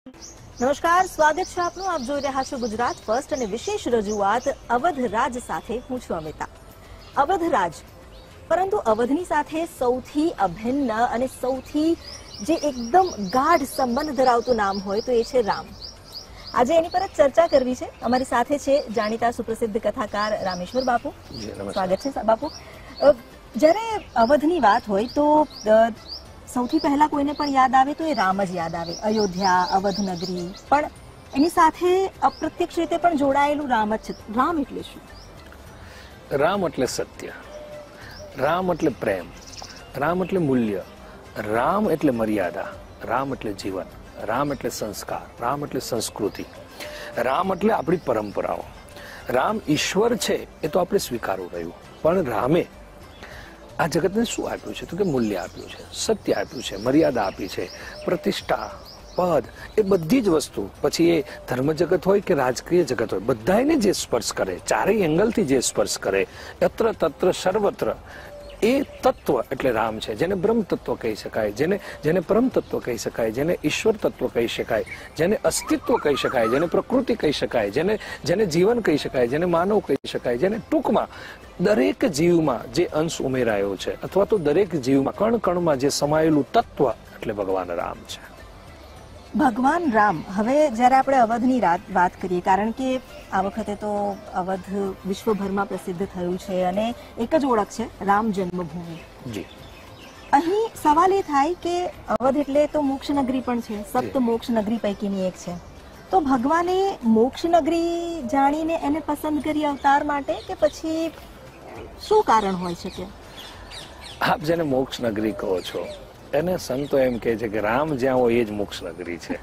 નમસ્કાર, સ્વાગત છે આપનું. આપ જોઈ રહ્યા છો ગુજરાત ફર્સ્ટ અને વિશેષ રજૂઆત અવધ રાજ સાથે. હું છું અમિતા. અવધ રાજ, પરંતુ અવધની સાથે સૌથી અભિન્ન અને સૌથી જે એકદમ ગાઢ સંબંધ ધરાવતું નામ હોય તો એ છે રામ. આજે એની પર જ ચર્ચા કરવી છે. અમારી સાથે છે જાણીતા સુપ્રસિદ્ધ કથાકાર રામેશ્વર બાપુ. સ્વાગત છે બાપુ. જ્યારે અવધની વાત હોય તો સૌથી પહેલા કોઈને પણ યાદ આવે તો એ રામ જ યાદ આવે. અયોધ્યા, અવધ નગરી, પણ એની સાથે અપ્રત્યક્ષ રીતે પણ જોડાયેલું રામ જ છે. રામ એટલે શું? રામ એટલે સત્ય, રામ એટલે પ્રેમ, રામ એટલે મૂલ્ય, રામ એટલે મર્યાદા, રામ એટલે જીવન, રામ એટલે સંસ્કાર, રામ એટલે સંસ્કૃતિ, રામ એટલે આપણી પરંપરાઓ. રામ ઈશ્વર છે એ તો આપણે સ્વીકારવું રહ્યું, પણ રામે આ જગતને શું આપ્યું છે? તો કે મૂલ્ય આપ્યું છે, સત્ય આપ્યું છે, મર્યાદા આપી છે, પ્રતિષ્ઠા, પદ, એ બધી જ વસ્તુ, પછી એ ધર્મ જગત હોય કે રાજકીય જગત હોય, બધાને જે સ્પર્શ કરે, ચારેય એંગલથી જે સ્પર્શ કરે, યત્ર તત્ર સર્વત્ર, એ તત્વ એટલે રામ છે. જેને બ્રહ્મ તત્વ કહી શકાય, જેને પરમ તત્વ કહી શકાય, જેને ઈશ્વર તત્વ કહી શકાય, જેને અસ્તિત્વ કહી શકાય, જેને પ્રકૃતિ કહી શકાય, જેને જીવન કહી શકાય, જેને માનવ કહી શકાય, જેને ટૂંકમાં દરેક જીવમાં જે અંશ ઉમેરાયો છે, અથવા તો દરેક જીવમાં કણ કણમાં જે સમાયેલું તત્વ એટલે ભગવાન રામ છે. ભગવાન રામ. હવે જ્યારે આપણે અવધની વાત કરીએ, કારણ કે આ વખતે તો અવધ વિશ્વભરમાં પ્રસિદ્ધ થયું છે અને એક જ ઓળખ છે, રામ જન્મભૂમિ. જી. અહીં સવાલ એ થાય કે અવધ એટલે તો મોક્ષ નગરી પણ છે, સપ્ત મોક્ષ નગરી પૈકીની એક છે. તો ભગવાને મોક્ષ નગરી જાણીને એને પસંદ કરી અવતાર માટે, કે પછી શું કારણ હોય છે? કે આપ જેને મોક્ષ નગરી કહો છો એને સંતો એમ કહે છે કે રામ જ્યાં હોય એ જ મોક્ષ નગરી છે.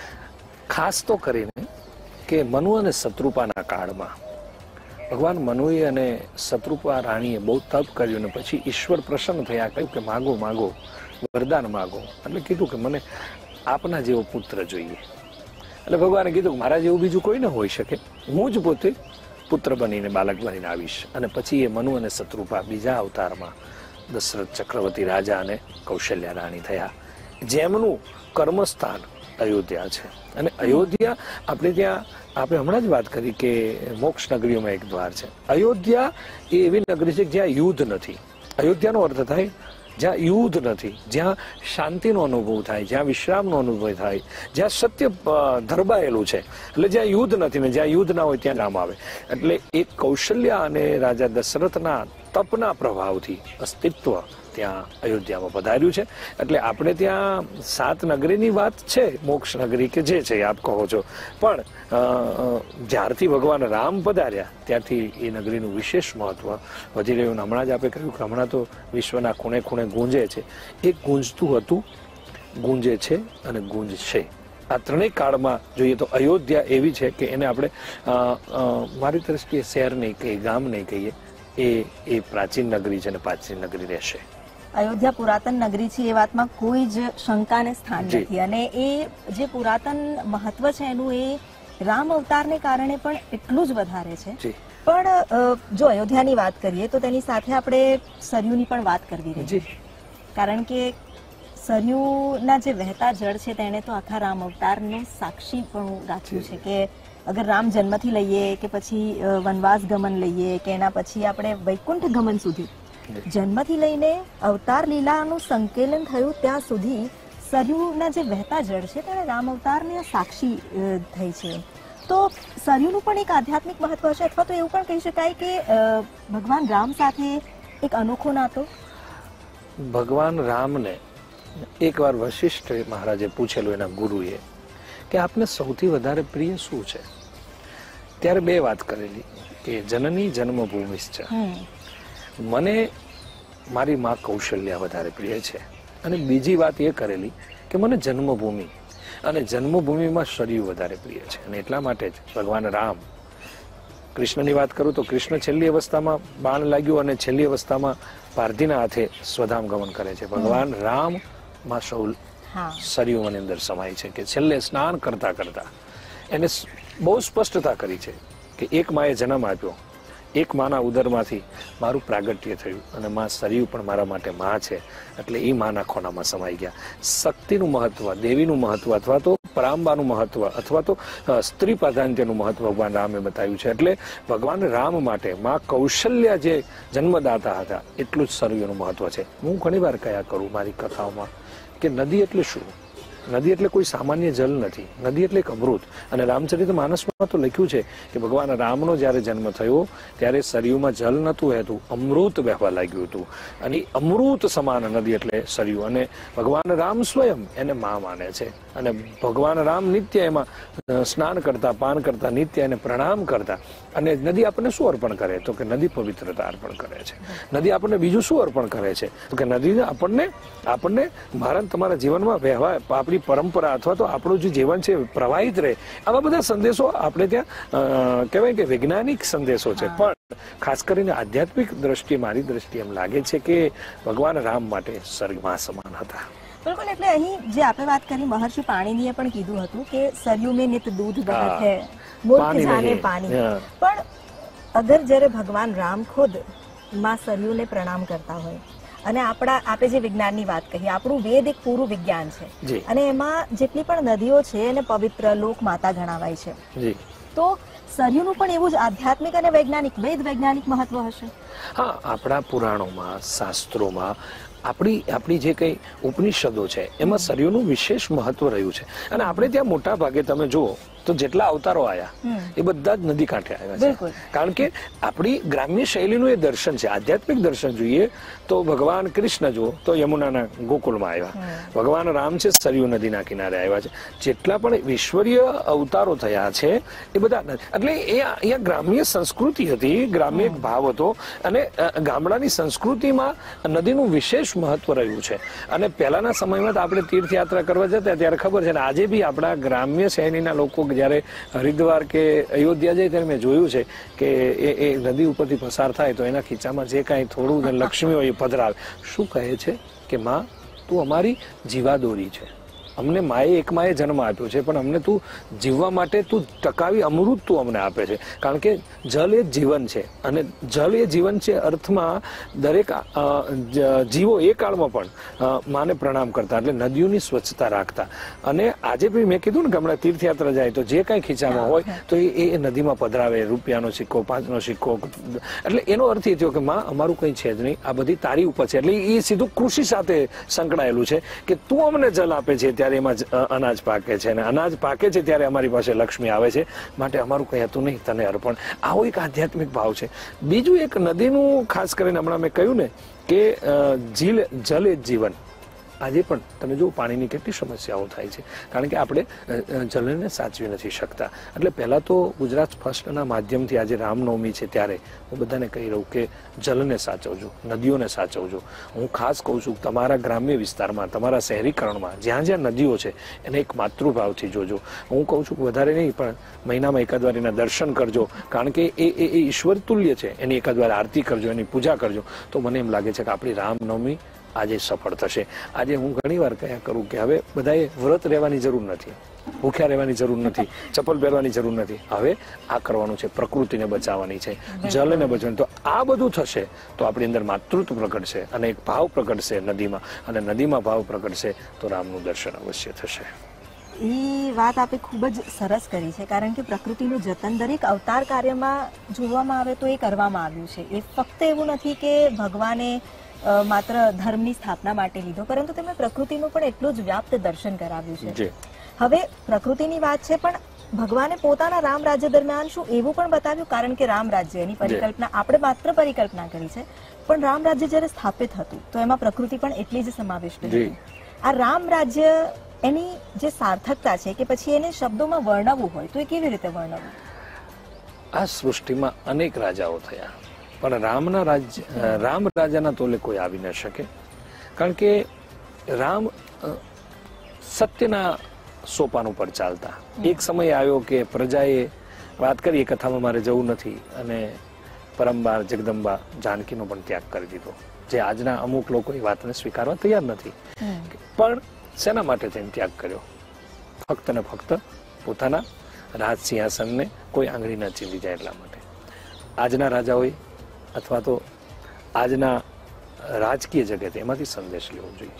ખાસ તો કરીને કે મનુ અને શત્રુપાના કાળમાં ભગવાન મનુએ અને શત્રુપા રાણીએ બહુ તપ કર્યું અને પછી ઈશ્વર પ્રસન્ન થયા, કહ્યું કે માગો માગો, વરદાન માગો. એટલે કીધું કે મને આપના જેવો પુત્ર જોઈએ. એટલે ભગવાને કીધું કે મારા જેવું બીજું કોઈ ન હોઈ શકે, હું જ પોતે પુત્ર બનીને બાલક બનીને આવીશ. અને પછી એ મનુ અને શત્રુપા બીજા અવતારમાં દશરથ ચક્રવર્તી રાજા અને કૌશલ્યા રાણી થયા, જેમનું કર્મસ્થાન અયોધ્યા છે. અને અયોધ્યા આપણે ત્યાં આપણે હમણાં જ વાત કરી કે મોક્ષ નગરીઓમાં એક દ્વાર છે. અયોધ્યા એ એવી નગરી છે જ્યાં યુદ્ધ નથી. અયોધ્યાનો અર્થ થાય જ્યાં યુદ્ધ નથી, જ્યાં શાંતિનો અનુભવ થાય, જ્યાં વિશ્રામનો અનુભવ થાય, જ્યાં સત્ય ધરબાયેલું છે. એટલે જ્યાં યુદ્ધ નથી ને જ્યાં યુદ્ધ ના હોય ત્યાં રામ આવે. એટલે એક કૌશલ્યા અને રાજા દશરથના તપના પ્રભાવથી અસ્તિત્વ ત્યાં અયોધ્યામાં પધાર્યું છે. એટલે આપણે ત્યાં 7 નગરીની વાત છે, મોક્ષ નગરી કે જે છે આપ કહો છો, પણ જ્યારથી ભગવાન રામ પધાર્યા ત્યારથી એ નગરીનું વિશેષ મહત્વ વધી રહ્યું. હમણાં જ આપણે કહ્યું કે હમણાં તો વિશ્વના ખૂણે ખૂણે ગુંજે છે. એ ગુંજતું હતું, ગુંજે છે અને ગુંજશે. આ ત્રણેય કાળમાં જોઈએ તો અયોધ્યા એવી છે કે એને આપણે મારી દ્રષ્ટિએ શહેર નહીં કહીએ, ગામ નહીં કહીએ, એ પ્રાચીન નગરી છે અને પ્રાચીન નગરી રહેશે. અયોધ્યા પુરાતન નગરી છે, એ વાતમાં કોઈ જ શંકાને સ્થાન નથી. અને એ જે પુરાતન મહત્વ છે એનું એ રામ અવતારને કારણે પણ એટલું જ વધારે છે. પણ જો અયોધ્યાની વાત કરીએ તો તેની સાથે આપણે સરયુની પણ વાત કરવી રહી, કારણ કે સરયુના જે વહેતા જળ છે તેણે તો આખા રામ અવતારનું સાક્ષી પણ રાખ્યું છે. કે અગર રામ જન્મથી લઈએ કે પછી વનવાસ ગમન લઈએ કે એના પછી આપણે વૈકુંઠ ગમન સુધી, જન્મથી લઈને અવતાર લીલાનું સંકેલન થયું ત્યાં સુધી સરયુના જે વહેતા જળ છે તેને રામ અવતારની સાક્ષી થઈ છે. તો સરયુનું પણ એક આધ્યાત્મિક મહત્વ છે, અથવા તો એવું પણ કહી શકાય કે ભગવાન રામ સાથે એક અનોખો નાતો. ભગવાન રામને એકવાર વશિષ્ઠ મહારાજે પૂછેલું એના ગુરુએ કે આપને સૌથી વધારે પ્રિય શું છે? ત્યારે 2 વાત કરેલી કે જનની જન્મભૂમિ છે, મને મારી માં કૌશલ્યા વધારે પ્રિય છે, અને બીજી વાત એ કરેલી કે મને જન્મભૂમિ અને જન્મભૂમિમાં સરયુ વધારે પ્રિય છે. અને એટલા માટે જ ભગવાન રામ, કૃષ્ણની વાત કરું તો કૃષ્ણ છેલ્લી અવસ્થામાં બાણ લાગ્યું અને છેલ્લી અવસ્થામાં પારધીના હાથે સ્વધામ ગમન કરે છે. ભગવાન રામ માં સરયુની અંદર સમાય છે કે છેલ્લે સ્નાન કરતા કરતા એને બહુ સ્પષ્ટતા કરી છે કે એક માએ જન્મ આપ્યો, એક માના ઉદરમાંથી મારું પ્રાગટ્ય થયું અને માં સરયુ પણ મારા માટે માં છે, એટલે એ માના ખોનામાં સમાઈ ગયા. શક્તિનું મહત્વ, દેવીનું મહત્વ અથવા તો પરાંબાનું મહત્વ અથવા તો સ્ત્રી પ્રાધાન્યનું મહત્વ ભગવાન રામે બતાવ્યું છે. એટલે ભગવાન રામ માટે માં કૌશલ્યા જે જન્મદાતા હતા એટલું જ સરયુનું મહત્વ છે. હું ઘણી વાર કયા કરું મારી કથાઓમાં કે નદી એટલે શું? નદી એટલે કોઈ સામાન્ય જલ નથી. નદી એટલે એક અમૃત. અને રામચરિત માનસમાં તો લખ્યું છે કે ભગવાન રામનો જ્યારે જન્મ થયો ત્યારે સરયુમાં જલ નહોતું વહેતું, અમૃત વહેવા લાગ્યું હતું. અને અમૃત સમાન નદી એટલે સરયુ. અને ભગવાન રામ સ્વયં એને મા માને છે. અને ભગવાન રામ નિત્ય એમાં સ્નાન કરતા, પાન કરતા, નિત્ય એને પ્રણામ કરતા. અને નદી આપણને શું અર્પણ કરે? તો કે નદી પવિત્રતા અર્પણ કરે છે. નદી આપણને બીજું શું અર્પણ કરે છે? તો કે નદી આપણને મારા તમારા જીવનમાં વહેવા, આપણી પરંપરા અથવા તો આપણું જે જીવન છે પ્રવાહિત રહે, આવા બધા સંદેશો આપણે ત્યાં કહેવાય કે વૈજ્ઞાનિક સંદેશો છે. પણ ખાસ કરીને આધ્યાત્મિક દ્રષ્ટિએ મારી દ્રષ્ટિએ એમ લાગે છે કે ભગવાન રામ માટે સ્વર્ગમાં સમાન હતા. બિલકુલ. એટલે અહીં જે આપણે વાત કરી, મહર્ષિ પાણીનીએ પણ કીધું હતું કે સરયુ મેં નિત દૂધ બહત હૈ, મૂર્ખ જાને પાણી. પણ અગર જ્યારે ભગવાન રામ ખુદ માં સરયુને પ્રણામ કરતા હોય અને આપણે જે વિજ્ઞાનની વાત કહી, આપણું વેદ એક પૂરું વિજ્ઞાન છે અને એમાં જેટલી પણ નદીઓ છે એને પવિત્ર લોક માતા ગણાવાય છે, તો સરયુનું પણ એવું જ આધ્યાત્મિક અને વૈજ્ઞાનિક મહત્વ હશે. હા, આપણા પુરાણોમાં, શાસ્ત્રોમાં આપણી જે કઈ ઉપનિષદો છે એમાં સરયુનું વિશેષ મહત્વ રહ્યું છે. અને આપણે ત્યાં મોટા ભાગે તમે જુઓ તો જેટલા અવતારો આવ્યા એ બધા જ નદી કાંઠે આવ્યા છે. કારણ કે આપણી ગ્રામ્ય શૈલીનું એ દર્શન છે. આધ્યાત્મિક દર્શન જોઈએ તો ભગવાન કૃષ્ણ જુઓ તો યમુનાના ગોકુળમાં આવ્યા, ભગવાન રામ છે સરયુ નદીના કિનારે આવ્યા છે. જેટલા પણ ઈશ્વરીય અવતારો થયા છે એ બધા, એટલે એ અહીંયા ગ્રામ્ય સંસ્કૃતિ હતી, ગ્રામ્ય ભાવ હતો. અને ગામડાની સંસ્કૃતિમાં નદીનું વિશેષ મહત્વ રહ્યું છે. અને પહેલાના સમયમાં તો આપણે તીર્થયાત્રા કરવા જતા ત્યારે ખબર છે ને, આજે બી આપણા ગ્રામ્ય શૈલીના લોકો જયારે હરિદ્વાર કે અયોધ્યા જાય ત્યારે મેં જોયું છે કે એ નદી ઉપરથી પસાર થાય તો એના ખીચામાં જે કાંઈ થોડું લક્ષ્મી હોય એ પધરાવે. શું કહે છે કે માં તું અમારી જીવાદોરી છે, અમને એક માએ જન્મ આપ્યો છે, પણ અમને તું જીવવા માટે તું ટકાવી અમૃત તું અમને આપે છે. કારણ કે જલ એ જીવન છે અને જલ એ જીવન છે અર્થમાં દરેક જીવો એ કાળમાં પણ માને પ્રણામ કરતા, એટલે નદીઓની સ્વચ્છતા રાખતા. અને આજે બી મેં કીધું ને કે હમણાં તીર્થયાત્રા જાય તો જે કાંઈ ખીચામાં હોય તો એ નદીમાં પધરાવે, રૂપિયાનો સિક્કો, 5નો સિક્કો. એટલે એનો અર્થ એ થયો કે માં અમારું કંઈ છે જ નહીં, આ બધી તારી ઉપર છે. એટલે એ સીધું કૃષિ સાથે સંકળાયેલું છે કે તું અમને જલ આપે છે ત્યારે એમાં અનાજ પાકે છે, અને અનાજ પાકે છે ત્યારે અમારી પાસે લક્ષ્મી આવે છે, માટે અમારું કંઈ હતું નહીં, તને અર્પણ. આવો એક આધ્યાત્મિક ભાવ છે. બીજું એક નદીનું ખાસ કરીને હમણાં મેં કહ્યું ને કે જલ એ જીવન. આજે પણ તમે જો પાણીની કેટલી સમસ્યાઓ થાય છે, કારણ કે આપણે જલને સાચવી નથી શકતા. એટલે પહેલાં તો ગુજરાત ફર્સ્ટના માધ્યમથી આજે રામનવમી છે ત્યારે હું બધાને કહી રહું કે જલને સાચવજો, નદીઓને સાચવજો. હું ખાસ કહું છું તમારા ગ્રામ્ય વિસ્તારમાં, તમારા શહેરીકરણમાં જ્યાં જ્યાં નદીઓ છે એને એક માતૃભાવથી જોજો. હું કહું છું કે વધારે નહીં પણ મહિનામાં એકાદ વાર એના દર્શન કરજો, કારણ કે એ ઈશ્વર તુલ્ય છે. એની એકાદ વાર આરતી કરજો, એની પૂજા કરજો, તો મને એમ લાગે છે કે આપણી રામનવમી આજે સફળ થશે. આજે હું ઘણી વાર કહ્યા કરું કે હવે બધાએ વ્રત રહેવાની જરૂર નથી, ભૂખ્યા રહેવાની જરૂર નથી, ચપ્પલ પહેરવાની જરૂર નથી. હવે આ કરવાનું છે, પ્રકૃતિને બચાવવાની છે, જલને બચાવવાનું. તો આ બધું થશે તો આપણી અંદર માતૃત્વ પ્રગટશે અને એક ભાવ પ્રગટશે નદીમાં, અને નદીમાં ભાવ પ્રગટશે તો રામનું દર્શન અવશ્ય થશે. એ વાત આપે ખૂબ જ સરસ કરી છે, કારણ કે પ્રકૃતિનું જતન દરેક અવતાર કાર્યમાં જોવામાં આવે તો એ કરવામાં આવ્યું છે. એ ફક્ત એવું નથી કે ભગવાને માત્ર ધર્મની સ્થાપના માટે લીધો, પરંતુ તેમણે પ્રકૃતિનું પણ એટલું જ વ્યાપ્ત દર્શન કરાવ્યું છે. હવે પ્રકૃતિની વાત છે, પણ ભગવાને પોતાના રામ રાજ્ય દરમિયાન શું એવું પણ બતાવ્યું? કારણ કે રામ રાજ્ય એની પરિકલ્પના આપણે માત્ર પરિકલ્પના કરી છે, પણ રામ રાજ્ય જ્યારે સ્થાપિત હતું તો એમાં પ્રકૃતિ પણ એટલી જ સમાવિષ્ટ હતી. આ રામ રાજ્ય એની જે સાર્થકતા છે કે પછી એને શબ્દોમાં વર્ણવવું હોય તો એ કેવી રીતે વર્ણવવું? આ સૃષ્ટિમાં અનેક રાજાઓ થયા, પણ રામ રાજાના તોલે કોઈ આવી ન શકે. કારણ કે રામ સત્યના સોપાન ઉપર ચાલતા. એક સમય આવ્યો કે પ્રજાએ વાત કરી, એ કથામાં મારે જવું નથી, અને પરમબાર જગદંબા જાનકીનો પણ ત્યાગ કરી દીધો, જે આજના અમુક લોકો એ વાતને સ્વીકારવા તૈયાર નથી. પણ શેના માટે તેને ત્યાગ કર્યો? ફક્ત ને ફક્ત પોતાના રાજ સિંહાસનને કોઈ આંગળી ન ચીંધી જાય એટલા માટે. આજના રાજાઓએ અથવા તો આજના રાજકીય જગતે એમાંથી સંદેશ લેવો જોઈએ.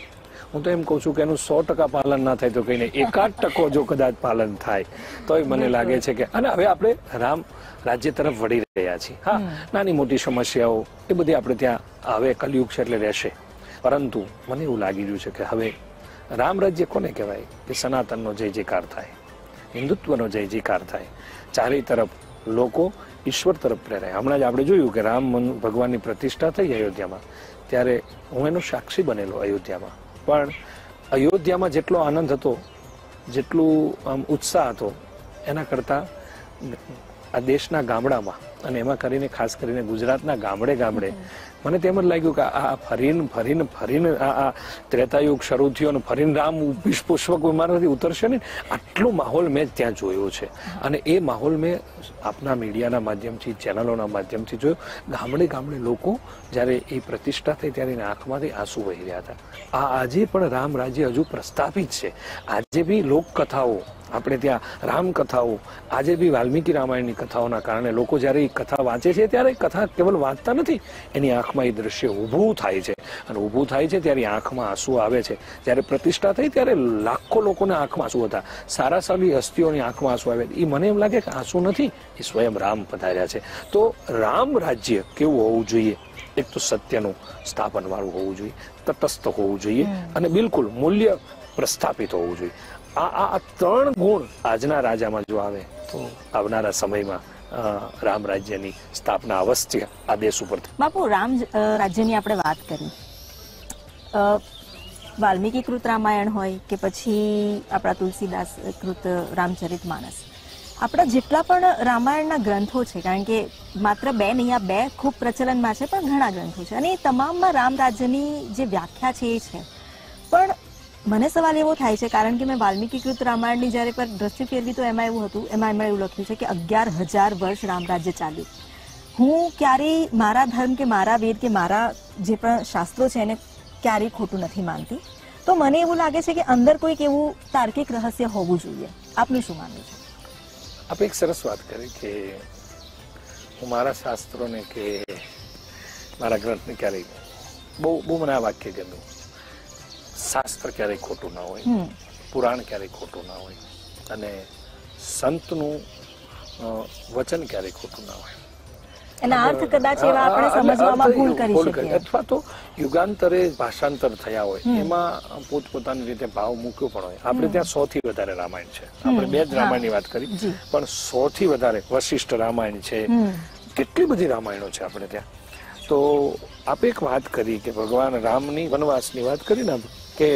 હું તો એમ કહું છું કે એનું 100% પાલન ના થાય તો કઈ નહીં, 1% જો કદાચ પાલન થાય તો મને લાગે છે કે, અને હવે આપણે રામ રાજ્ય તરફ વળી રહ્યા છીએ. હા, નાની મોટી સમસ્યાઓ એ બધી આપણે ત્યાં હવે કલયુગ છે એટલે રહેશે, પરંતુ મને એવું લાગી રહ્યું છે કે હવે રામ રાજ્ય કોને કહેવાય કે સનાતનનો જય જયકાર થાય, હિન્દુત્વનો જય જયકાર થાય, ચારે તરફ લોકો ઈશ્વર તરફ પ્રેરાય. હમણાં જ આપણે જોયું કે રામ ભગવાનની પ્રતિષ્ઠા થઈ અયોધ્યામાં, ત્યારે હું એનો સાક્ષી બનેલો અયોધ્યામાં. પણ અયોધ્યામાં જેટલો આનંદ હતો, જેટલું આમ ઉત્સાહ હતો, એના કરતા આ દેશના ગામડામાં, અને એમાં કરીને ખાસ કરીને ગુજરાતના ગામડે ગામડે મને તેમ જ લાગ્યું કે આ ફરીને આ ત્રેતાયુગ શરૂ થયો અને ફરીને રામ પુષ્પક વિમાનથી ઉતરશે ને, આટલો માહોલ મેં ત્યાં જોયો છે. અને એ માહોલ મેં આપના મીડિયાના માધ્યમથી, ચેનલોના માધ્યમથી જોયો. ગામડે ગામડે લોકો જ્યારે એ પ્રતિષ્ઠા થઈ ત્યારે એના આંખમાંથી આંસુ વહી રહ્યા હતા. આજે પણ રામ રાજ્ય હજુ પ્રસ્થાપિત છે. આજે બી લોકકથાઓ, આપણે ત્યાં રામકથાઓ, આજે બી વાલ્મીકી રામાયણની કથાઓના કારણે લોકો જ્યારે એ કથા વાંચે છે ત્યારે કથા કેવલ વાંચતા નથી, એની આંખમાં એ દ્રશ્ય ઊભું થાય છે. અને ઊભું થાય છે ત્યારે આંખમાં આંસુ આવે છે. જ્યારે પ્રતિષ્ઠા થઈ ત્યારે લાખો લોકોના આંખમાં આંસુ હતા, સારા સારી હસ્તીઓની આંખમાં આંસુ આવે. એ મને એમ લાગે કે આંસુ નથી, એ સ્વયં રામ પધાર્યા છે. તો રામ રાજ્ય કેવું હોવું જોઈએ? એક તો સત્યનું સ્થાપન વાળું હોવું જોઈએ, તટસ્થ હોવું જોઈએ, અને બિલકુલ મૂલ્ય પ્રસ્થાપિત હોવું જોઈએ. આ ત્રણ ગુણ આજના રાજામાં જો આવે તો આવનારા સમયમાં રામ રાજ્યની સ્થાપના અવશ્ય આ દેશ ઉપર. બાપુ, રામ રાજ્યની આપણે વાત કરી, વાલ્મીકી કૃત રામાયણ હોય કે પછી આપણા તુલસીદાસ કૃત રામચરિતમાનસ, આપણા જેટલા પણ રામાયણના ગ્રંથો છે, કારણ કે માત્ર બે નહીં, આ બે ખૂબ પ્રચલનમાં છે, પણ ઘણા ગ્રંથો છે, અને એ તમામમાં રામ રાજ્યની જે વ્યાખ્યા છે એ છે. પણ મને સવાલ એવો થાય છે, કારણ કે મેં વાલ્મીકી કૃત રામાયણની જ્યારે પર દ્રષ્ટિ ફેરવી તો એમાં એવું હતું, એમાં એવું લખ્યું છે કે 11,000 વર્ષ રામ રાજ્ય ચાલ્યું. હું ક્યારેય મારા ધર્મ કે મારા વેદ કે મારા જે પણ શાસ્ત્રો છે એને ક્યારેય ખોટું નથી માનતી. તો મને એવું લાગે છે કે અંદર કોઈક એવું તાર્કિક રહસ્ય હોવું જોઈએ. આપનું શું માનવું છે? આપણે એક સરસ વાત કરી કે હું મારા શાસ્ત્રોને કે મારા ગ્રંથને ક્યારેય બહુ મને આ વાક્ય ગમ્યું, શાસ્ત્ર ક્યારેય ખોટું ના હોય, પુરાણ ક્યારેય ખોટું ના હોય, અને સંતનું વચન ક્યારેય ખોટું ના હોય. એના અર્થ કદાચ એવા આપણે સમજવામાં ભૂલ કરી શકીએ, અથવા તો યુગાંતરે ભાષાંતર થયા હોય, એમાં પોતપોતાની રીતે ભાવ મૂક્યો પણ હોય. આપણે ત્યાં 100 થી વધારે રામાયણ છે. આપણે બે જ રામાયણની વાત કરી, પણ 100 થી વધારે વશિષ્ઠ રામાયણ છે, કેટલી બધી રામાયણો છે આપણે ત્યાં. તો આપણે એક વાત કરી કે ભગવાન રામની વનવાસની વાત કરી ને, કે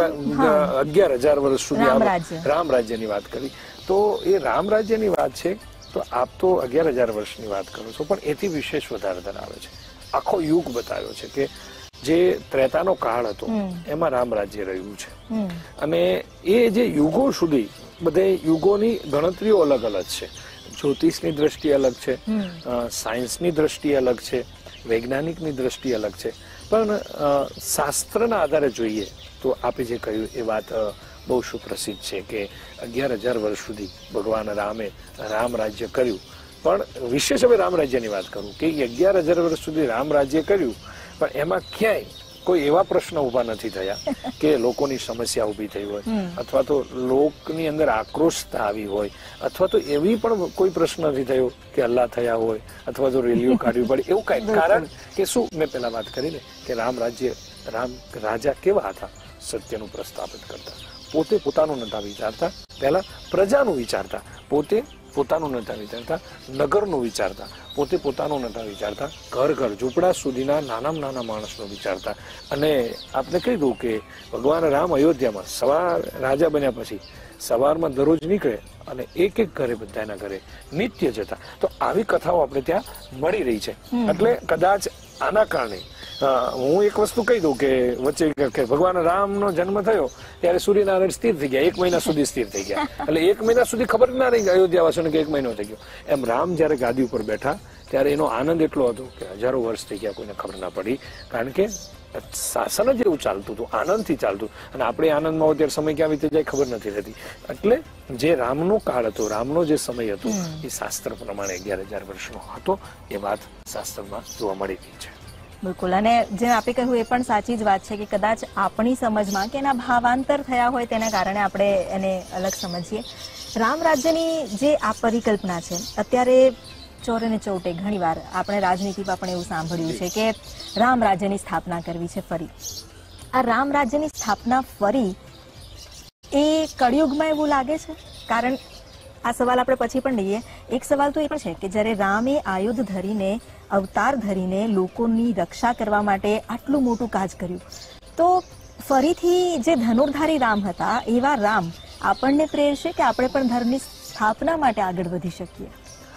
11,000 વર્ષ સુધી રામ રાજ્યની વાત કરી. તો એ રામ રાજ્યની વાત છે, તો આપ તો 11,000 વર્ષની વાત કરો છો, પણ એથી વિશેષ વધારે ધરાવે છે. આખો યુગ બતાવ્યો છે કે જે ત્રેતાનો કાળ હતો એમાં રામ રાજ્ય રહ્યું છે. અને એ જે યુગો સુધી, બધે યુગોની ગણતરીઓ અલગ અલગ છે. જ્યોતિષની દ્રષ્ટિ અલગ છે, સાયન્સની દ્રષ્ટિ અલગ છે, વૈજ્ઞાનિકની દ્રષ્ટિ અલગ છે, પણ શાસ્ત્રના આધારે જોઈએ તો આપે જે કહ્યું એ વાત બહુ સુપ્રસિદ્ધ છે કે 11,000 વર્ષ સુધી ભગવાન રામે રામ રાજ્ય કર્યું. પણ વિશેષ હવે રામ રાજ્યની વાત કરું કે 11,000 વર્ષ સુધી રામ રાજ્ય કર્યું, પણ એમાં ક્યાંય કોઈ એવા પ્રશ્ન ઉભા નથી થયા કે લોકોની સમસ્યા ઉભી થઈ હોય, અથવા તો લોકની અંદર આક્રોશતા આવી હોય, અથવા તો એવી પણ કોઈ પ્રશ્ન નથી થયો કે હલ્લા થયા હોય, અથવા તો રેલીઓ કાઢવી પડે, એવું કઈ. કારણ કે શું, મેં પેલા વાત કરી ને કે રામ રાજા કેવા હતા? સત્યનું પ્રસ્થાપિત કરતા, પોતે પોતાનું નતા વિચારતા, પહેલા પ્રજાનું વિચારતા, પોતે પોતાનું નતા વિચારતા, નગરનું વિચારતા, પોતે પોતાનું નતા વિચારતા, ઘર ઘર ઝૂંપડા સુધીના નાનામાં નાના માણસનું વિચારતા. અને આપણે કહી દઉં કે ભગવાન રામ અયોધ્યામાં સવાર રાજા બન્યા પછી સવારમાં દરરોજ નીકળે અને એક એક ઘરે, બધાના ઘરે નિત્ય જતા. તો આવી કથાઓ આપણે ત્યાં મળી રહી છે. એટલે કદાચ આના કારણે હું એક વસ્તુ કહી દઉં કે વચ્ચે કે ભગવાન રામનો જન્મ થયો ત્યારે સૂર્યનારાયણ સ્થિર થઈ ગયા, 1 મહિના સુધી સ્થિર થઈ ગયા. એટલે 1 મહિના સુધી ખબર ના રહી અયોધ્યાવાસીઓને કે 1 મહિનો થઈ ગયો. એમ રામ જયારે ગાદી ઉપર બેઠા ત્યારે એનો આનંદ એટલો હતો કે હજારો વર્ષ થઈ ગયા, કોઈને ખબર ના પડી. કારણ કે શાસન જ એવું ચાલતું હતું, આનંદથી ચાલતું. અને આપણે આનંદમાં હોય ત્યારે સમય ક્યાં વીતી જાય ખબર નથી રહેતી. એટલે જે રામનો કાળ હતો, રામનો જે સમય હતો, એ શાસ્ત્ર પ્રમાણે 11,000 વર્ષનો હતો. એ વાત શાસ્ત્રમાં જોવા મળી રહી છે. બિલકુલ. અને જેમ આપે કહ્યું એ પણ સાચી જ વાત છે કે કદાચ આપણી સમજમાં કે એના ભાવાંતર થયા હોય તેના કારણે આપણે એને અલગ સમજીએ. રામ રાજ્યની જે આ પરિકલ્પના છે, અત્યારે ચોરે ને ચૌટે ઘણીવાર આપણે રાજનીતિમાં પણ એવું સાંભળ્યું છે કે રામ રાજ્યની સ્થાપના કરવી છે ફરી. આ રામ રાજ્યની સ્થાપના ફરી એ કળિયુગમાં એવું લાગે છે? કારણ આ સવાલ આપણે પછી પણ લઈએ. એક સવાલ તો એ પણ છે કે જ્યારે રામે આયુધ ધરીને, અવતાર ધરીને લોકોની રક્ષા કરવા માટે આટલું મોટું કાજ કર્યું, તો ફરીથી જે ધનુર્ધારી રામ હતા એવા રામ આપણને પ્રેરશે કે આપણે પણ ધર્મની સ્થાપના માટે આગળ વધી શકીએ?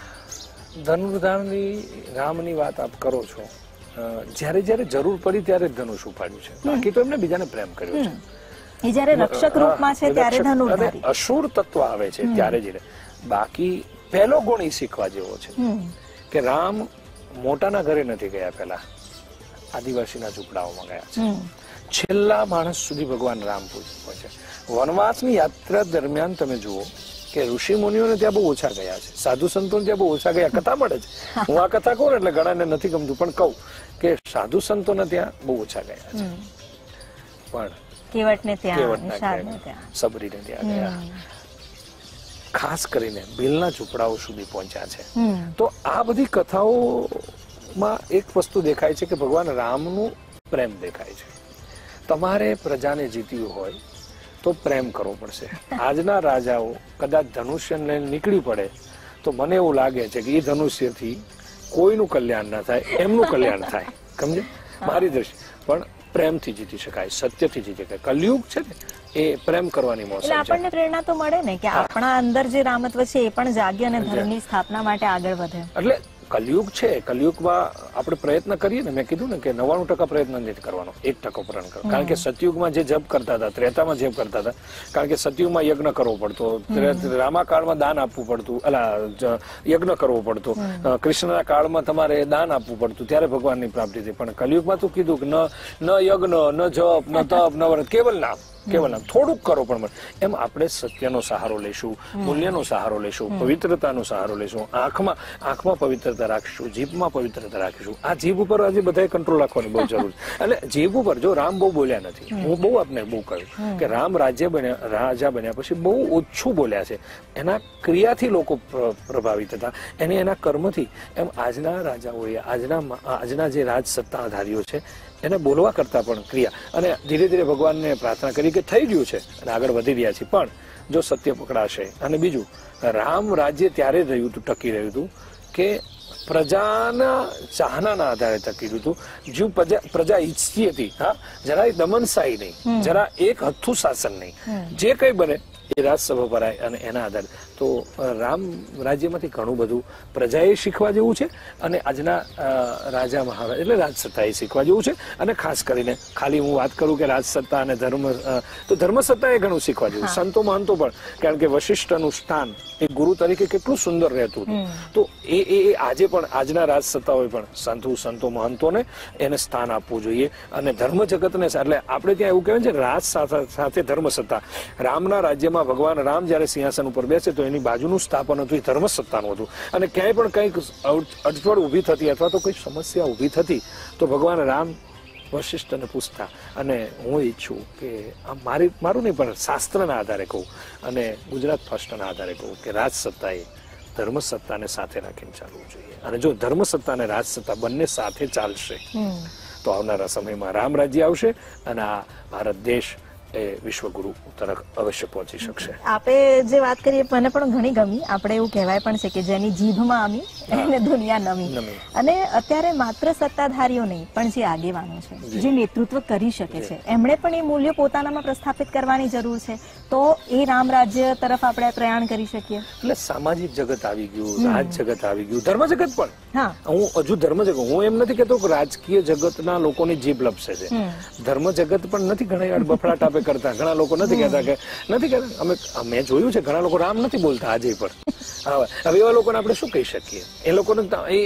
ધનુર્ધારી રામની વાત આપ કરો છો, જ્યારે જ્યારે જરૂર પડી ત્યારે ધનુષ ઉપાડ્યું છે, બાકી તો એમને બીજાને પ્રેમ કર્યો છે. એ જ્યારે રક્ષક રૂપમાં છે ત્યારે ધનુર્ધારી, અસુર તત્વ આવે છે ત્યારે જ. બાકી પહેલો ગુણ એ શીખવા જેવો છે કે રામ મોટાના ઘરે નથી ગયા, પહેલા આદિવાસીના ઝૂંપડાઓમાં ગયા છે. છેલ્લા માણસ સુધી ભગવાન રામ પહોંચે. વનવાસની યાત્રા દરમિયાન તમે જુઓ કે ઋષિ મુનિઓને ત્યાં બહુ ઓછા ગયા છે, સાધુ સંતોને ત્યાં બહુ ઓછા ગયા. કથા મળે છે, હું આ કથા કહું એટલે ઘણાને નથી ગમતું, પણ કહું કે સાધુ સંતોને ત્યાં બહુ ઓછા ગયા છે. પણ કેવટને ત્યાં, સબરીને ત્યાં ગયા, ખાસ કરીને ભીલના ઝૂંપડાઓ સુધી પહોંચ્યા છે. તો આ બધી કથાઓમાં એક વસ્તુ દેખાય છે કે ભગવાન રામનું પ્રેમ દેખાય છે. તમારે પ્રજાને જીતવી હોય તો પ્રેમ કરવો પડશે. આજના રાજાઓ કદાચ ધનુષ્ય લઈને નીકળી પડે તો મને એવું લાગે છે કે એ ધનુષ્યથી કોઈનું કલ્યાણ ના થાય, એમનું કલ્યાણ થાય. સમજે મારી દ્રષ્ટિ? પણ પ્રેમથી જીતી શકાય, સત્યથી જીતી શકાય. કલયુગ છે ને એ પ્રેમ કરવાની મોસમ છે. આપણને પ્રેરણા તો મળે ને કે આપણા અંદર જે રામત્વ છે એ પણ જાગે અને ધર્મની સ્થાપના માટે આગળ વધે. એટલે કલયુગ છે, કલયુગમાં આપણે પ્રયત્ન કરીએ ને, મેં કીધું ને કે 99% પ્રયત્ન નથી કરવાનો, 1% પ્રયત્ન કરો. કારણ કે સતયુગમાં જે જપ કરતા હતા, ત્રેતામાં જપ કરતા હતા, કારણ કે સતયુગમાં યજ્ઞ કરવો પડતો, રામા કાળમાં દાન આપવું પડતું, યજ્ઞ કરવો પડતો, કૃષ્ણના કાળમાં તમારે દાન આપવું પડતું, ત્યારે ભગવાનની પ્રાપ્તિ થઈ. પણ કલયુગમાં તું કીધું કે ન યજ્ઞ, ન જપ, ન તપ, ન વ્રત, કેવલ નામ, કેવલ નામ, થોડુંક કરો પણ એમ આપણે સત્યનો સહારો લેશું, મૂલ્યનો સહારો લેશું, પવિત્રતાનો સહારો લેશું, આંખમાં પવિત્રતા રાખીશું, જીભમાં પવિત્રતા રાખીશું. આ જીભ ઉપર આજે બધાએ કંટ્રોલ રાખવાની બહુ જરૂર છે. એટલે જીભ ઉપર જો રામ બહુ બોલ્યા નથી, હું બહુ આપને બહુ કહ્યું કે રામ રાજા બન્યા પછી બહુ ઓછું બોલ્યા છે. એના ક્રિયાથી લોકો પ્રભાવિત હતા, એના કર્મથી. એમ આજના રાજાઓએ, આજના જે રાજ સત્તાધારીઓ છે એને બોલવા કરતા પણ ક્રિયા, અને ધીરે ધીરે ભગવાનને પ્રાર્થના કરી કે થઈ ગયું છે અને આગળ વધી રહ્યા છે. પણ જો સત્ય પકડાશે, અને બીજું રામ રાજ્ય ત્યારે રહ્યું હતું, ટકી રહ્યું હતું કે પ્રજાના ચાહનાના આધારે ટકી રહ્યું હતું. જો પ્રજા ઈચ્છતી હતી, હા, જરાય દમનશાહી નહીં, જરા એક હથ્થું શાસન નહીં, જે કઈ બને એ રાજસભા ભરાય અને એના આધારે. તો રામ રાજ્યમાંથી ઘણું બધું પ્રજાએ શીખવા જેવું છે, અને આજના રાજા મહારાજ એટલે રાજસત્તાએ શીખવા જેવું છે. અને ખાસ કરીને ખાલી હું વાત કરું કે રાજસત્તા અને તો ધર્મસત્તાએ ઘણું શીખવા જેવું. સંતો મહંતો પણ, કારણ કે વશિષ્ઠનું સ્થાન એ ગુરુ તરીકે કેટલું સુંદર રહેતું હતું. તો એ આજે પણ આજના રાજસત્તાઓએ પણ સંતો મહંતોને એને સ્થાન આપવું જોઈએ. અને ધર્મ જગતને, એટલે આપણે ત્યાં એવું કહેવાય છે રાજ સાથે ધર્મસત્તા. રામના રાજ્યમાં ભગવાન રામ જયારે સિંહાસન ઉપર બેસે તો એની બાજુનું સ્થાપન હતું એ ધર્મસત્તાનું હતું. અને ક્યાંય પણ કંઈક અડચણ ઉભી થતી અથવા તો કોઈ સમસ્યા ઉભી થતી તો ભગવાન રામ વશિષ્ઠને પૂછતા. અને હું ઈચ્છું કે મારું નહીં પણ શાસ્ત્રના આધારે કહું અને ગુજરાત ફર્સ્ટના આધારે કહું કે રાજસત્તાએ ધર્મસત્તાને સાથે રાખીને ચાલવું જોઈએ. અને જો ધર્મસત્તા અને રાજસત્તા બંને સાથે ચાલશે તો આવનારા સમયમાં રામ રાજ્ય આવશે અને આ ભારત દેશ એ વિશ્વગુરુ તરફ અવશ્ય પહોંચી શકશે. આપે જે વાત કરી મને પણ ઘણી ગમી. આપણે એવું કહેવાય પણ છે કે જેની જીભમાં અમી એને દુનિયા નમી. અને અત્યારે માત્ર સત્તાધારીઓ નહીં પણ જે આગેવાનો છે, જે નેતૃત્વ કરી શકે છે, એમણે પણ એ મૂલ્યો પોતાનામાં પ્રસ્થાપિત કરવાની જરૂર છે. તો એ રામ રાજ્ય તરફ આપણે પ્રયાણ કરી શકીએ. એટલે સામાજિક જગત આવી ગયું, રાજ જગત આવી ગયું, ધર્મ જગત પણ. હું હજુ ધર્મ જગત, હું એમ નથી કેતો કે રાજકીય જગતના લોકોની જીભ લપસે છે. ધર્મ જગત પણ નથી ઘણી વાર બફડાટ આપે કરતા. ઘણા લોકો નથી કહેતા અમે જોયું છે ઘણા લોકો રામ નથી બોલતા આજે પણ. હવે એવા લોકોને આપણે શું કહી શકીએ? એ લોકોને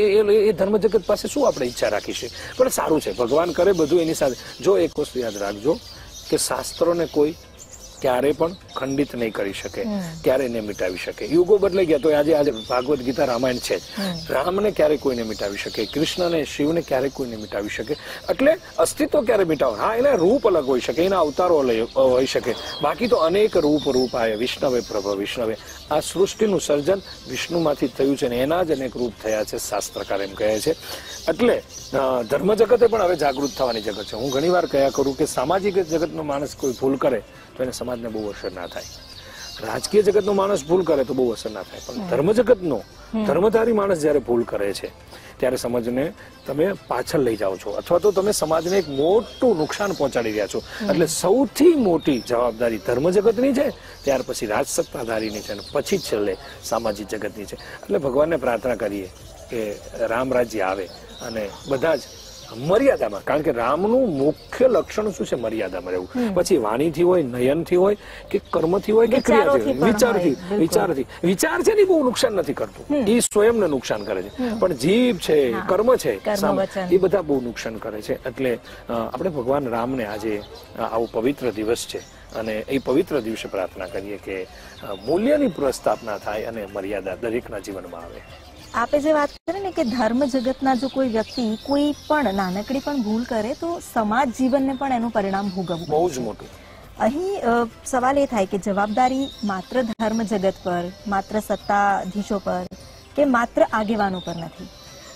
એ ધર્મ જગત પાસે શું આપણે ઈચ્છા રાખી છે? પણ સારું છે, ભગવાન કરે બધું એની સાથે. જો એક વસ્તુ યાદ રાખજો કે શાસ્ત્રોને કોઈ ક્યારે પણ ખંડિત નહીં કરી શકે, ક્યારે નહીં મિટાવી શકે. યુગો બદલાઈ ગયા તો આજે ભાગવત ગીતા રામાયણ છે જ. રામને ક્યારે કોઈને મિટાવી શકે, કૃષ્ણને શિવને ક્યારે કોઈને મિટાવી શકે. એટલે અસ્તિત્વ ક્યારે મિટાવે? હા, એના રૂપ અલગ હોઈ શકે, એના અવતારો હોઈ શકે, બાકી તો અનેક રૂપ આય વિષ્ણવે પ્રભ વિષ્ણવે. આ સૃષ્ટિનું સર્જન વિષ્ણુમાંથી થયું છે ને એના જ અનેક રૂપ થયા છે, શાસ્ત્રકાર એમ કહે છે. એટલે ધર્મ જગતે પણ હવે જાગૃત થવાની જગત છે. હું ઘણી વાર કહ્યા કરું કે સામાજિક જગતનો માણસ કોઈ ભૂલ કરે તો એને સમાજને બહુ અસર ના થાય. રાજકીય જગતનો માણસ ભૂલ કરે તો બહુ અસર ના થાય, પણ ધર્મ જગતનો ધર્મધારી માણસ જયારે ભૂલ કરે છે ત્યારે સમાજને તમે પાછળ લઈ જાઓ છો, અથવા તો તમે સમાજને એક મોટું નુકસાન પહોંચાડી રહ્યા છો. એટલે સૌથી મોટી જવાબદારી ધર્મ જગતની છે, ત્યાર પછી રાજસત્તાધારીની છે, અને પછી છેલ્લે સામાજિક જગતની છે. એટલે ભગવાનને પ્રાર્થના કરીએ કે રામ રાજ્ય આવે અને બધા જ મર્યાદામાં, કારણ કે રામનું મુખ્ય લક્ષણ શું છે? મર્યાદામાં રહેવું. પછી વાણીથી હોય, નયનથી હોય, કે કર્મથી હોય, કે ક્રિયાથી હોય, વિચાર છે ને બહુ નુકસાન નથી કરતું, એ સ્વયંને નુકસાન કરે છે. પણ જીભ છે, કર્મ છે, એ બધા બહુ નુકસાન કરે છે. એટલે આપણે ભગવાન રામને આજે આવો પવિત્ર દિવસ છે અને એ પવિત્ર દિવસે પ્રાર્થના કરીએ કે મૂલ્યની પ્રસ્થાપના થાય અને મર્યાદા દરેકના જીવનમાં આવે. આપે જે વાત કરી ને કે ધર્મ જગતના જો કોઈ વ્યક્તિ કોઈ પણ નાનકડી પણ ભૂલ કરે તો સમાજ જીવનને પણ એનું પરિણામ ભોગવવું બહુ જ મોટું. અહીં સવાલ એ થાય કે જવાબદારી માત્ર ધર્મ જગત પર, માત્ર સત્તાધીશો પર કે માત્ર આગેવાનો પર નથી.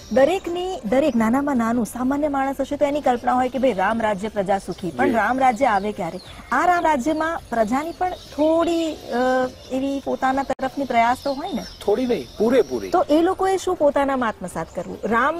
દરેક નાનામાં નાનું સામાન્ય માણસ હશે તો એની કલ્પના હોય કે ભાઈ રામ રાજ્ય પ્રજા સુખી, પણ રામ રાજ્ય આવે ક્યારે? આ રામ રાજ્યમાં પ્રજાની પણ થોડી એવી પોતાના તરફની પ્રયાસ તો હોય ને, થોડી નહીં, પૂરેપૂરી. તો એ લોકોએ શું પોતાનામાં આત્મસાત કરવું? રામ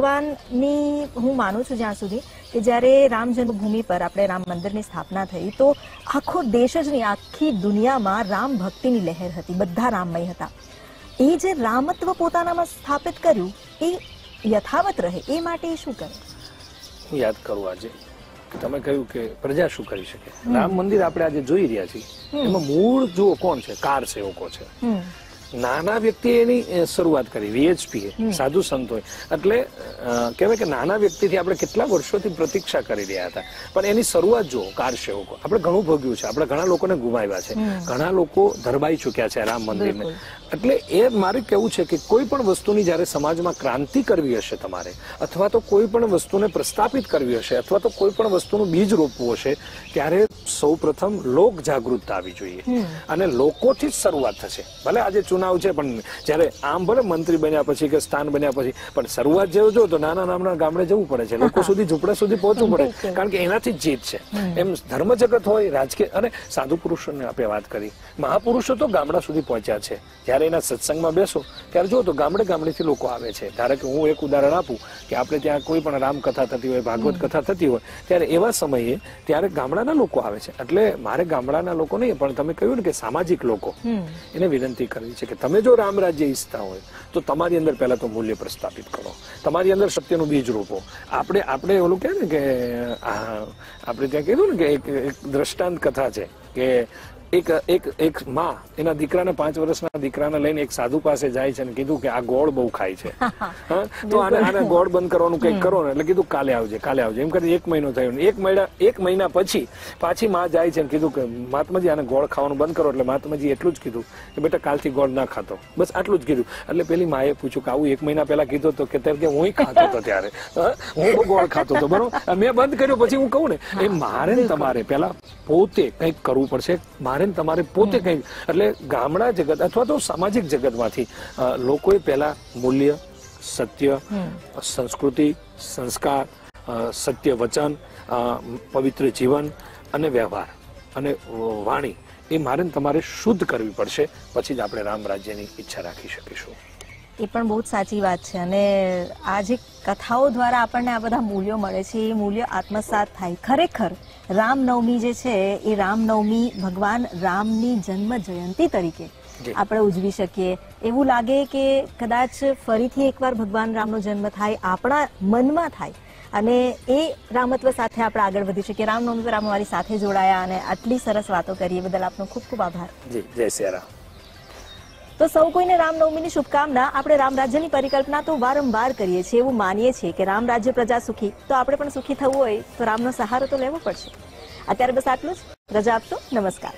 ભગવાનની હું માનું છું જ્યાં સુધી કે જયારે રામ જન્મભૂમિ પર આપણે રામ મંદિરની સ્થાપના થઈ તો આખો દેશ જ નહીં, આખી દુનિયામાં રામ ભક્તિની લહેર હતી, બધા રામમય હતા. એ જે રામત્વ પોતાનામાં સ્થાપિત કર્યું એ યથાવત રહે એ માટે શું કરે? હું યાદ કરું આજે કે તમે કહ્યું કે પ્રજા શું કરી શકે. રામ મંદિર આપણે આજે જોઈ રહ્યા છીએ, એમાં મૂળ જુઓ કોણ છે? કાર સેવકો છે. નાના વ્યક્તિએ એની શરૂઆત કરી, વીએચપી સાધુ સંતોએ. એટલે કહેવાય કે નાના વ્યક્તિથી આપણે કેટલા વર્ષોથી પ્રતીક્ષા કરી રહ્યા હતા, પણ એની શરૂઆત જુઓ, કાર સેવકો. આપણે ઘણું ભોગ્યું છે, આપણે ઘણા લોકોને ગુમાવ્યા છે, ઘણા લોકો ધરબાઈ ચુક્યા છે રામ મંદિરને. એટલે એ મારે કેવું છે કે કોઈ પણ વસ્તુની જયારે સમાજમાં ક્રાંતિ કરવી હશે તમારે, અથવા તો કોઈ પણ વસ્તુને પ્રસ્થાપિત કરવી હશે, અથવા તો કોઈ પણ વસ્તુનું બીજ રોપવું હશે, ત્યારે સૌ પ્રથમ લોક જાગૃતતા આવી જોઈએ અને લોકોથી જ શરૂઆત થશે. ભલે આજે ચુનાવ છે, પણ જયારે આમ ભલે મંત્રી બન્યા પછી કે સ્થાન બન્યા પછી, પણ શરૂઆત જેવું જો તો નાના ગામડે જવું પડે છે, લોકો સુધી ઝૂંપડા સુધી પહોંચવું પડે, કારણ કે એનાથી જ જીત છે. એમ ધર્મ જગત હોય, રાજકીય અને સાધુ પુરુષોને આપણે વાત કરી, મહાપુરુષો તો ગામડા સુધી પહોંચ્યા છે. જયારે એના સત્સંગમાં બેસો ત્યારે જો તો ગામડેથી લોકો આવે છે. ધારો કે હું એક ઉદાહરણ આપું કે આપણે ત્યાં કોઈ પણ રામકથા થતી હોય, ભાગવત કથા થતી હોય, ત્યારે એવા સમયે ત્યારે ગામડાના લોકો આવે છે. એટલે મારે ગામડાના લોકો નહીં, પણ તમે કહ્યું ને કે સામાજિક લોકો, એને વિનંતી કરવી છે કે તમે જો રામ રાજ્ય ઈચ્છતા હોય તો તમારી અંદર પહેલા તો મૂલ્ય પ્રસ્થાપિત કરો, તમારી અંદર સત્યનું બીજ રોપો. આપણે ઓલું કહે ને કે આપણે ત્યાં કીધું ને કે એક દ્રષ્ટાંત કથા છે કે એક માં એના દીકરાને 5 વર્ષના દીકરાને લઈને એક સાધુ પાસે જાય છે અને કીધું કે આ ગોળ બહુ ખાય છે, તો આને ગોળ બંધ કરવાનું કંઈક કરો ને. એટલે કીધું કાલે આવજે એમ કરી 1 મહિનો થયો. 1 મહિના પછી પાછી માં જાય છે અને કીધું કે મહાત્માજી આને ગોળ ખાવાનું બંધ કરો. એટલે મહાત્માજી એટલું જ કીધું કે બેટા કાલથી ગોળ ના ખાતો, બસ આટલું જ કીધું. એટલે પેલી માએ પૂછ્યું કે આવું 1 મહિના પહેલા કીધું તો કે હું ખાતો હતો, ત્યારે હું ગોળ ખાતો હતો, બરોબર, મેં બંધ કર્યો પછી હું કહું ને એ મારે ને તમારે પહેલા પોતે કંઈક કરવું પડશે. તમારે પોતે કંઈક, એટલે ગામડા જગત અથવા તો સામાજિક જગતમાંથી લોકોએ પહેલા મૂલ્ય, સત્ય, સંસ્કૃતિ, સંસ્કાર, સત્ય વચન, પવિત્ર જીવન અને વ્યવહાર અને વાણી એ મારે તમારે શુદ્ધ કરવી પડશે. પછી જ આપણે રામ રાજ્યની ઈચ્છા રાખી શકીશું. એ પણ બહુ જ સાચી વાત છે. અને આ જે કથાઓ દ્વારા આપણને આ બધા મૂલ્યો મળે છે, એ મૂલ્ય આત્મસાત થાય. ખરેખર રામનવમી જે છે એ રામનવમી ભગવાન રામની જન્મ જયંતિ તરીકે આપણે ઉજવી શકીએ. એવું લાગે કે કદાચ ફરીથી એકવાર ભગવાન રામનો જન્મ થાય, આપણા મનમાં થાય, અને એ રામત્વ સાથે આપણે આગળ વધી શકીએ. રામનવમી પર આપ મારી સાથે જોડાયા અને આટલી સરસ વાતો કરી, બદલ આપનો ખૂબ ખૂબ આભાર. જી, જય શ્રી રામ. તો સૌ કોઈને રામનવમીની શુભકામના. આપણે રામ રાજ્યની પરિકલ્પના તો વારંવાર કરીએ છીએ, એવું માનીએ છીએ કે રામ રાજ્ય પ્રજા સુખી, તો આપણે પણ સુખી થવું હોય તો રામનો સહારો તો લેવો પડશે. અત્યારે બસ આટલું જ. રજા આપશો. નમસ્કાર.